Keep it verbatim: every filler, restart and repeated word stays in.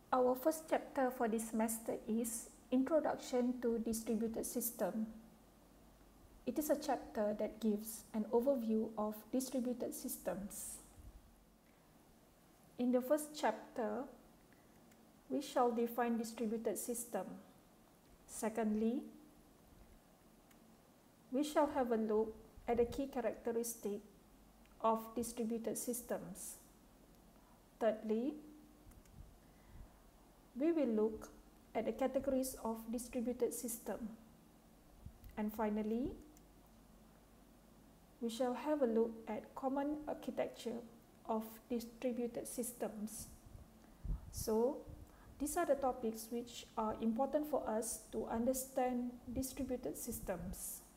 Our first chapter for this semester is Introduction to Distributed System. It is a chapter that gives an overview of distributed systems. In the first chapter, we shall define distributed system. Secondly, we shall have a look at the key characteristics of distributed systems. Thirdly, we will look at the categories of distributed system. And finally, we shall have a look at common architecture of distributed systems. So, these are the topics which are important for us to understand distributed systems.